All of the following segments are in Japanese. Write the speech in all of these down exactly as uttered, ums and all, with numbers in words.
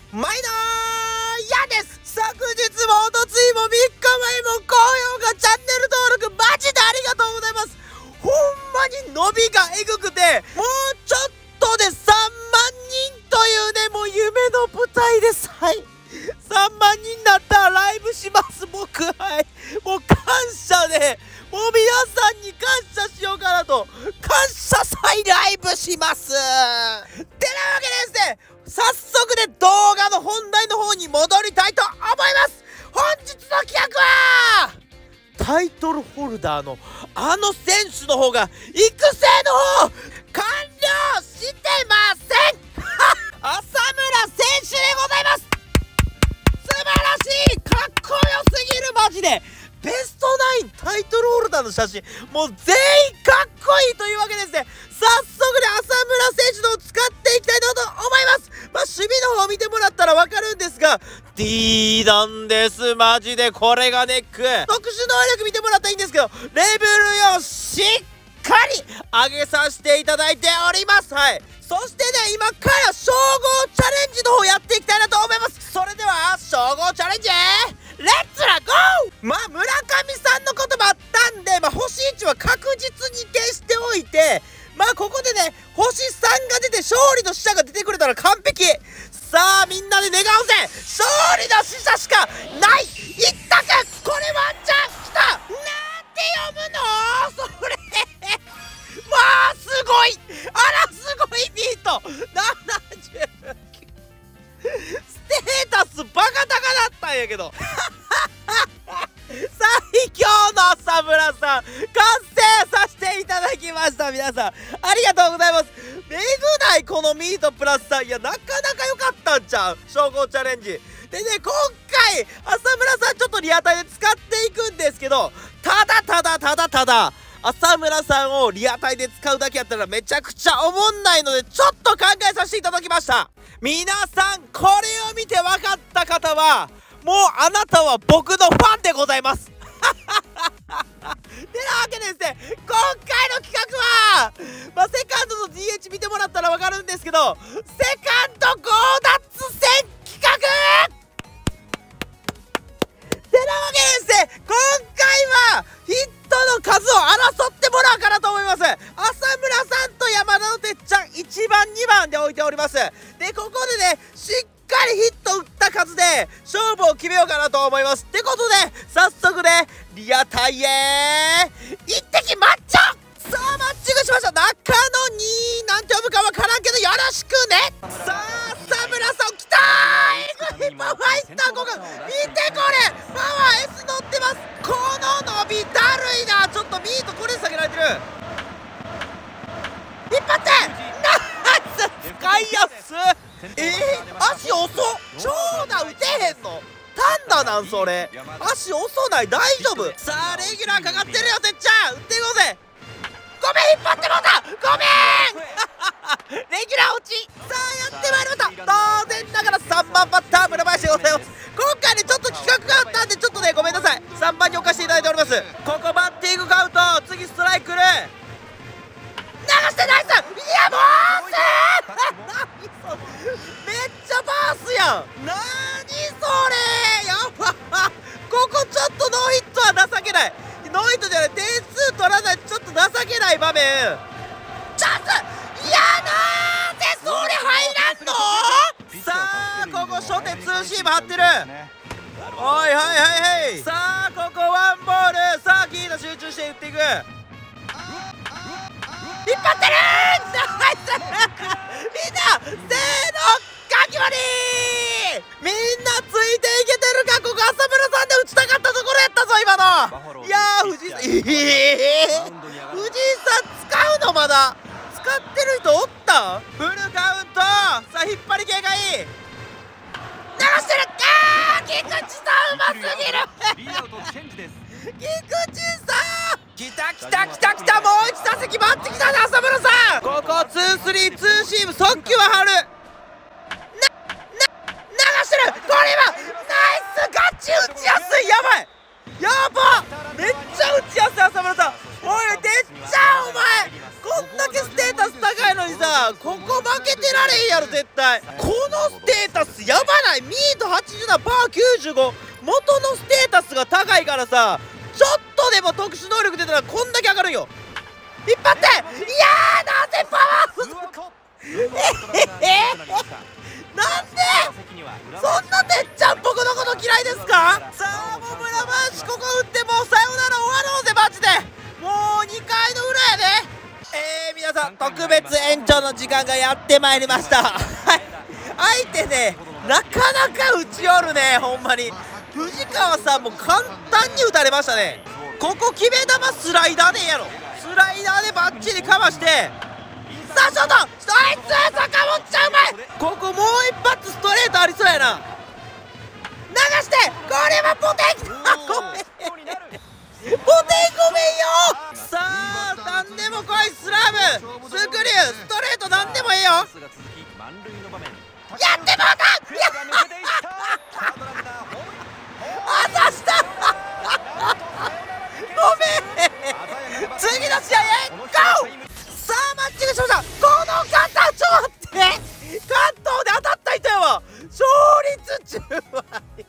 毎度ーやです。昨日もおとついもみっかまえも高評価チャンネル登録マジでありがとうございます。ほんまに伸びがえぐくて、もうちょっとでさんまんにんというね、もう夢の舞台です。はい、さんまんにんになったらライブします僕。はい、もう感謝で、もう皆さんに感謝しようかなと、感謝祭ライブしますてなわけでですね、早速で動画の本題の方に戻りたいと思います。本日の企画はタイトルホルダーのあの選手の方が育成の方完了してません浅村選手でございます。素晴らしい、かっこよすぎる、マジでベストナインタイトルホルダーの写真、もう全員かっこいいというわけですね。早速で浅村選手のを使っていきたいなと思います。まあ、守備の方を見てもらったら分かるんですが D なんです。マジでこれがネック。特殊能力見てもらったらいいんですけど、レベルをしっかり上げさせていただいております。はい、そしてね、今から称号チャレンジの方やっていきたいなと思います。それでは称号チャレンジレッツラゴー。まあ村上さんのこともあったんで、まあ、星いちは確実に消しておいて、まあここでね星さんが出て勝利の使者が出てくれたら完璧。さあみんなで願おうぜ。勝利の使者しかない一択。これワンチャンきた。なんて読むのそれまあすごい、あらすごいビートななじゅうきゅうステータスバカ高だったんやけど最強の浅村さん完成させていただきました。皆さんありがとうございます。えぐないこのミートプラスさん、いやなかなか良かったんちゃう、称号チャレンジでね。今回浅村さんちょっとリアタイで使っていくんですけど、ただただただただ浅村さんをリアタイで使うだけやったらめちゃくちゃおもんないので、ちょっと考えさせていただきました。皆さんこれを見て分かった方はもうあなたは僕のファンでございますてなわけでですね、今回の企画は、まあ、セカンドの ディーエイチ 見てもらったら分かるんですけど、セカンド強奪戦企画てなわけでですね、今回はヒットの数を争ってもらおうかなと思います。浅村さんと山田のてっちゃんいちばんにばんで置いております。でここでねしっかりヒット打った数で勝負を決めようかなと思います。ってことで早速ねリアタイへ一滴マッチョ。さあマッチングしました。中野になんて読むかわからんけどよろしくね。さあ浅村さんきたー、えぐいパワー入った子が見てこれパワー S 乗ってます。この伸びだるいな。ちょっとミートこれ下げられてる。引っ張ってナイス使いやす。えー、足遅っ。長打打てへんの単打なんそれ。足遅ない、大丈夫。さあレギュラーかかってるよてっちゃん、打っていこうぜ。ごめん引っ張ってもうた、ごめんレギュラー落ち。さあやってまいりました。当然ながらさんばんバッター村林でございます。今回ねちょっと企画があったんでちょっとねごめんなさい、さんばんに置かせていただいております。ここバッティングカウント、次ストライク来る、流してナイス。いやもうめっちゃバースやん。なにそれやばここちょっとノーヒットは情けない。ノーヒットじゃない、点数取らない、ちょっと情けない場面。チャンス。いやなんでそれ入らんの。さあここ初手ツーシーム張ってる。おいはいはいはい。さあここワンボール。さあキーナ集中して打っていく。引っ張ってるーナイスみんなせーのガキ割り。みんなついていけてるか。ここ浅村さんで打ちたかったところやったぞ今の。いやー藤井さん、えー、藤井さん使うのまだ使ってる人おった。フルカウント。さあ引っ張り系がいい。流してる。あー菊池さんうますぎる菊池さんきたきたきたきた。もういち打席待ってきたね浅村さん。ここツースリーツーシーム速球は張る。な、な、流してる。これはナイスガチ打ちやすい。やばいやばめっちゃ打ちやすい浅村さん。おいてっちゃんお前こんだけステータス高いのにさ、ここ負けてられへんやろ絶対。このステータスやばいミートはちじゅうななパーきゅうじゅうご、元のステータスが高いからさ、ちょっとでも特殊能力出たらこんだけ上がるんよ。引っ張って、いやー、なぜパワー不足ええなんでそんなてっちゃん僕のこと嫌いですか。さあもう村林ここ打ってもうさよなら終わろうぜマジで。もうにかいの裏やで。えー、皆さん特別延長の時間がやってまいりましたはい、相手ねなかなか打ち寄るね。ほんまに藤川さんも簡単に打たれましたね。ここ決め球スライダーでええやろ。スライダーでバッチリかまして、さあショート、あいつ坂本ちゃんうまい。ここもう一発ストレートありそうやな。流して、これはポテンごめんポテンごめんよ。さあなんでも来い。スラムスクリューストレートなんでもいいよ。やってもうたあざしたごめん次の試合へゴー。さあマッチングしました。この方ちょっと待って、関東で当たった人やわ。勝率じゅうわり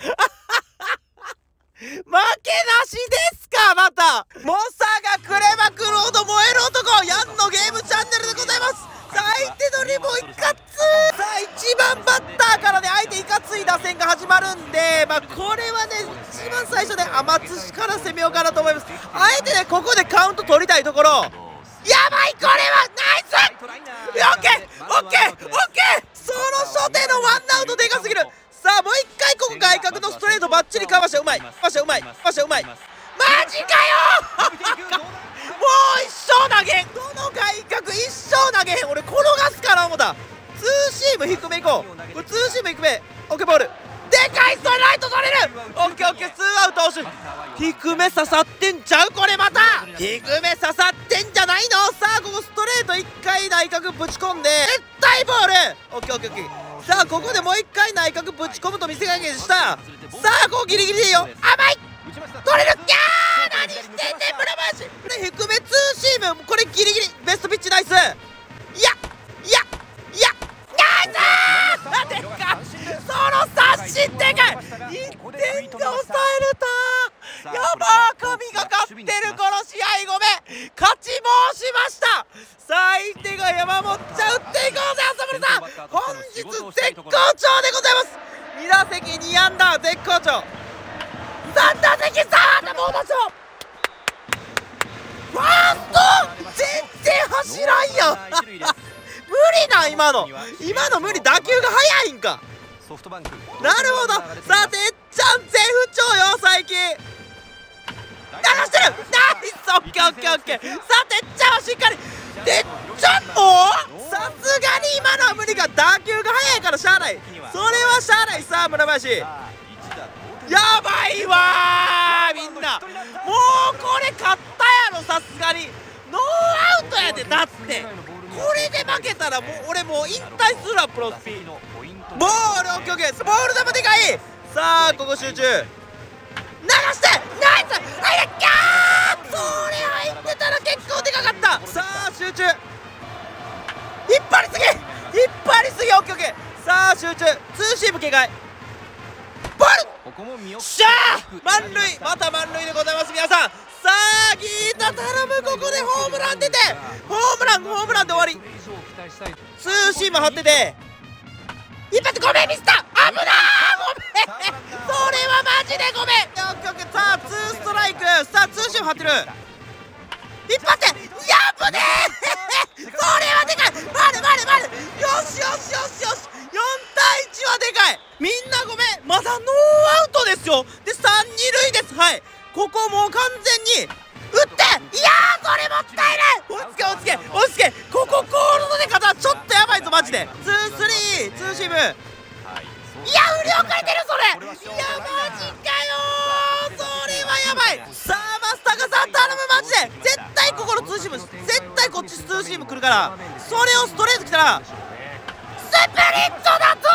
負けなしですか。また猛者がくれまくるほど燃える男、ヤンのゲームチャンネルでございます。さあ相手のリボいかつ。さあいちばんバッターからね相手いかつい打線が始まるんで、まあこれはね一番最初ね天津から攻めようかなと思います。あえてねここでカウント取りたいところ。やばい、これはナイス。オッケーオッケーオッケー。その初手のワンアウトでかすぎる。さあもう一回ここ外角のストレートバッチリかわして、うまいかわしてうまいかわしてうまい。マジかよもう一生投げん。どの外角一生投げへん。俺転がすかな思った。ツーシーム低めいこう。これツーシーム低め。オッケーボールでかい。ストライト取れる。オッケーオッケー、ツーアウト押し。低め刺さってんちゃう。これまた低め刺さってんじゃないの。さあここストレートいっかい内角ぶち込んで絶対ボール。オッケーオッケーオッケー。さあここでもういっかい内角ぶち込むと見せかけでした。さあここギリギリでいいよ。甘い取れる。キャー何してんねん村林。これ低めツーシーム、これギリギリベストピッチナイス。いやいやいやナイスーでかその殺信でかい。いってんで抑えれた。やばー神が勝ってるこの試合。ごめん勝ち申しました。さあ相手が山本ちゃん打っていこうぜ浅村さん。本日絶好調でございます。に打席に安打絶好調。さん打席さあもう出しょファースト全然走らんやん無理な今の今の無理。打球が速いんか。なるほど。さあてっちゃん絶不調よ最近。流してるナイス。オッケーオッケーオッケー。さあてっちゃんはしっかり。てっちゃんもさすがに今のは無理が。打球が速いからしゃあない。それはしゃあない。さあ村林やばいわーみんな。もうこれ勝ったやろさすがに。ノーアウトやで。だってこれで負けたらもう俺もう引退するわプロスピ。ボールオッケーオッケー。ボール球でかい。さあここ集中流してナイス。入れっきゃー。それ入ってたら結構でかかった。さあ集中引っ張りすぎ引っ張りすぎ。オッケーオッケー。さあ集中ツーシーム警戒ボールしゃー満塁。また満塁でございます皆さん。さあギータ頼む。ここでホームラン出てホームランホームランで終わり。ツーシーム張ってて一発ごめんミスった。危なーごめんそれはマジでごめん。オッケーオッケー。さあツーストライク。さあツーシーム張ってる。引っ張ってやぶねーそれはでかい。まるまるまるよしよしよしよし。よんたいいちはでかい。みんなごめんまだノーアウトですよ。でさんにるいです。はいここもう完全に打っていやーそれもったいない。追いつけ追いつけ追いつけ。ここゴールドで勝ったらちょっとやばいぞマジで。ツースリーツーシーム。いや振り遅れてるそれ。いやマジかよーそれはやばい。さあマスタカさん頼むマジで。絶対ここのツーシーム絶対こっちツーシーム来るからそれをストレート来たらスプリットだぞ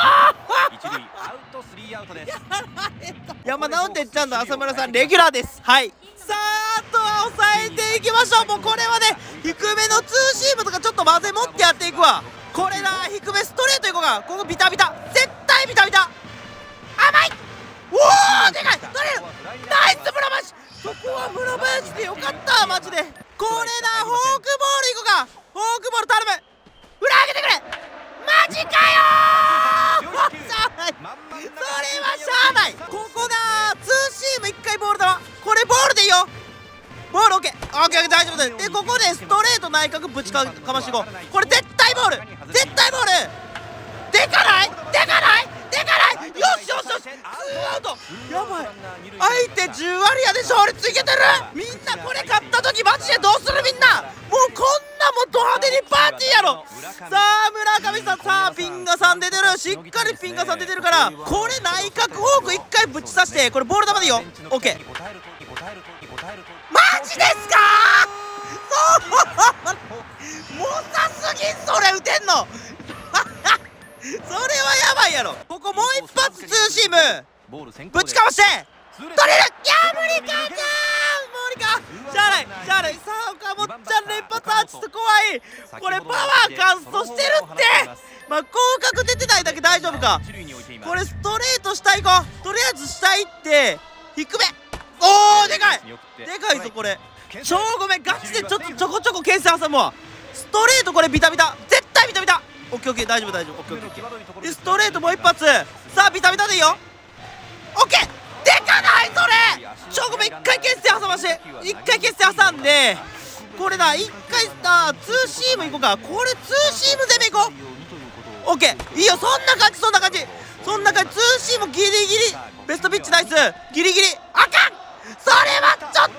ー山直ってっちゃんと浅村さんレギュラーです。はいさああとは抑えていきましょう。もうこれはね低めのツーシームとかちょっと混ぜ持ってやっていくわ。これだ低めストレートいこうか。ここビタビタ絶対ビタビター室林でよかったマジで。これな、フォークボールいこうか。フォークボール頼む。裏上げてくれ。マジかよーしゃあない、それはしゃあない。ここなツーシームいっかいボールだわ。これボールでいいよ。ボールオッケーオッケー大丈夫だよ。でここでストレート内角ぶちかかましていこう。これ絶対ボール絶対ボールでかないでかないでかない。よしよしよしツーアウト。やばい相手じゅう割やで勝率いけてる。みんなこれ勝った時マジでどうする。みんなもうこんなもんド派手にパーティーやろ。さあ村上さん、さあピンガさん出てる。しっかりピンガさん出てるから、これ内角フォークいっかいぶち刺して、これボール球でいいよ。オッケーマジですかそうもさすぎんそれ打てんのそれはやばいやろ。ここもう一発ツーシームぶちかわして取れる。いや無理かじゃー無理か。しゃあないしゃあない。さあ岡本ちゃん連発はちょっと怖い。これパワーカンストしてるって。まあ広角出てないだけ大丈夫か。これストレート下行こう。とりあえず下行って低め。おーでかいでかいぞこれ。超ごめんガチでちょっとちょこちょこ牽制挟むわ。ストレートこれビタビタ絶対ビタビタ。オッケーオッケー大丈夫大丈夫。オッケーオッケーオッケーでストレートもう一発。さあビタビタでいいよ。オッケーでかないそれ。超ごめん一回牽制挟まして一回牽制挟んでこれだ一回あツーシームいこうか。これツーシーム攻めいこう。オッケーいいよそんな感じそんな感じそんな感じ。ツーシームギリギリベストピッチナイスギリギリあかん。それはちょっ